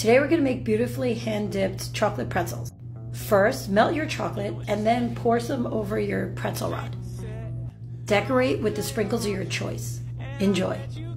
Today we're going to make beautifully hand-dipped chocolate pretzels. First, melt your chocolate and then pour some over your pretzel rod. Decorate with the sprinkles of your choice. Enjoy.